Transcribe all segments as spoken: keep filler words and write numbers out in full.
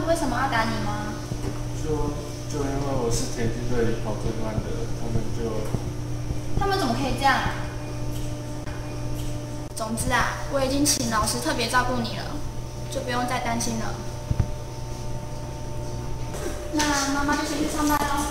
为什么要打你吗？ 就就因为我是田径队里跑最慢的，他们就他们怎么可以这样？总之啊，我已经请老师特别照顾你了，就不用再担心了。那妈妈就先去上班喽。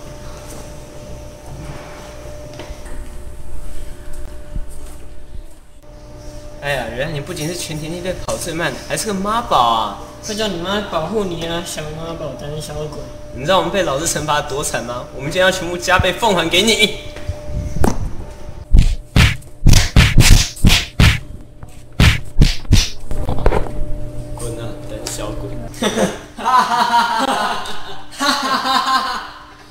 哎呀，原来你不仅是全田径队跑最慢，还是个妈宝啊！ 会叫你妈保护你啊，小妈宝，胆小鬼！ 你知道我们被老师惩罚多惨吗？我们今天要全部加倍奉还给你。滚啊，胆小鬼！哈哈哈哈哈哈！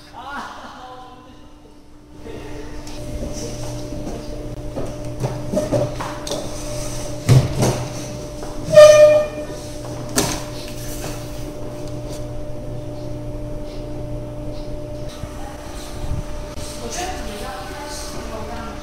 我觉得你要一开始没有让那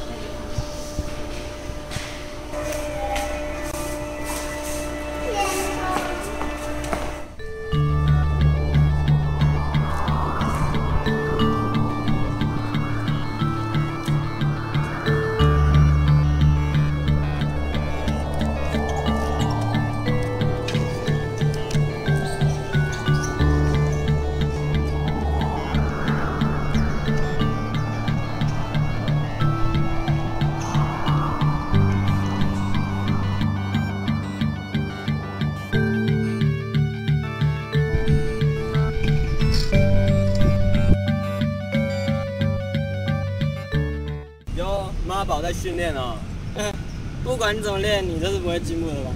有妈宝在训练哦。 不管你怎么练，你都是不会进步的吧？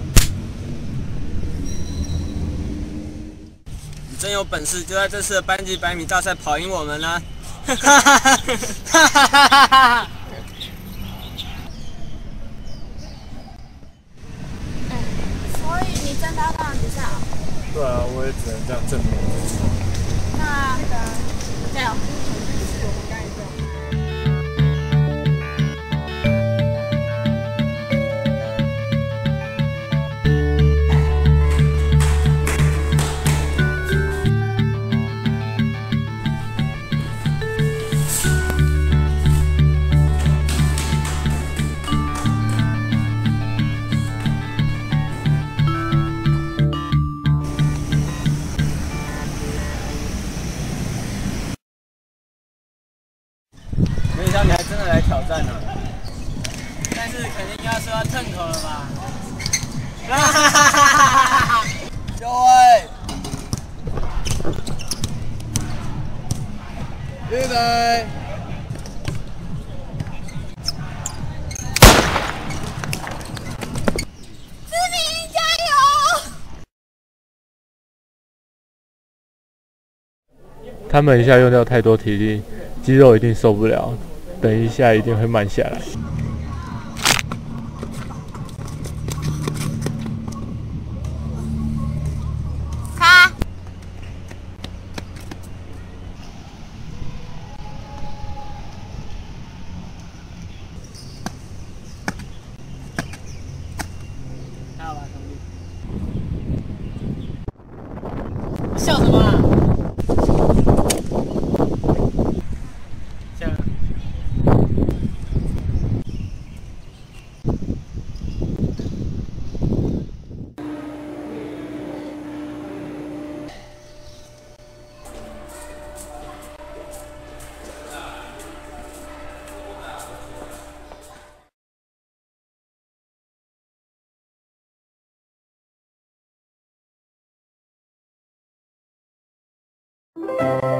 你真有本事，就在这次的班级百米大赛跑赢我们啦！ 哈哈哈哈哈哈！ 所以你真的要这样比赛啊？ 对啊，我也只能这样证明自己。 那加油！ 没想到你还真的来挑战呢、啊，但是肯定要说要腾口了吧？哈哈哈哈哈！各位，预备。 志明加油！ 他们一下用掉太多体力，肌肉一定受不了，等一下一定会慢下来。 卡。 还好吧，兄弟。笑什么啊？笑。 嗯。